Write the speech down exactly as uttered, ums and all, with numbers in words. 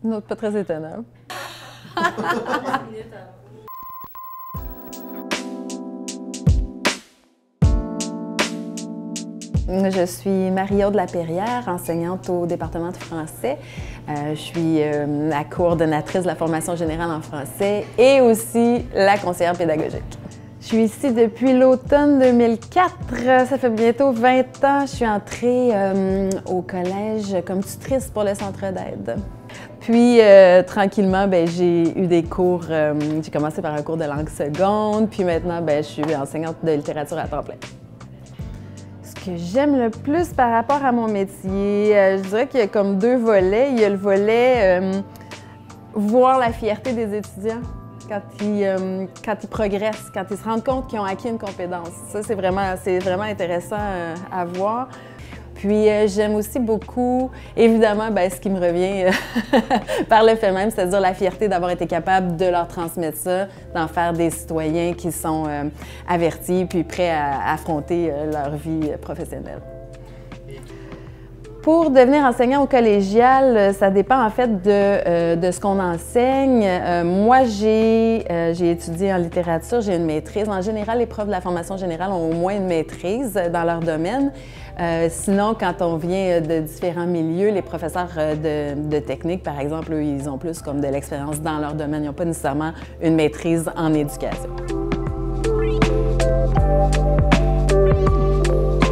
Non, pas très étonnant. Je suis Marie-Aude Lapérière, enseignante au département de français. Euh, je suis euh, la coordonnatrice de la formation générale en français et aussi la conseillère pédagogique. Je suis ici depuis l'automne deux mille quatre, ça fait bientôt vingt ans. Je suis entrée euh, au collège comme tutrice pour le centre d'aide. Puis, euh, tranquillement, ben, j'ai eu des cours, euh, j'ai commencé par un cours de langue seconde, puis maintenant, ben, je suis enseignante de littérature à temps plein. Ce que j'aime le plus par rapport à mon métier, euh, je dirais qu'il y a comme deux volets. Il y a le volet euh, voir la fierté des étudiants quand ils, euh, quand ils progressent, quand ils se rendent compte qu'ils ont acquis une compétence. Ça, c'est vraiment, c'est vraiment intéressant euh, à voir. Puis euh, j'aime aussi beaucoup, évidemment, ben, ce qui me revient euh, par le fait même, c'est-à-dire la fierté d'avoir été capable de leur transmettre ça, d'en faire des citoyens qui sont euh, avertis puis prêts à affronter euh, leur vie professionnelle. Pour devenir enseignant au collégial, ça dépend en fait de, euh, de ce qu'on enseigne. Euh, moi, j'ai euh, j'ai étudié en littérature, j'ai une maîtrise. En général, les profs de la formation générale ont au moins une maîtrise dans leur domaine. Euh, sinon, quand on vient de différents milieux, les professeurs de, de technique, par exemple, eux, ils ont plus comme de l'expérience dans leur domaine. Ils n'ont pas nécessairement une maîtrise en éducation.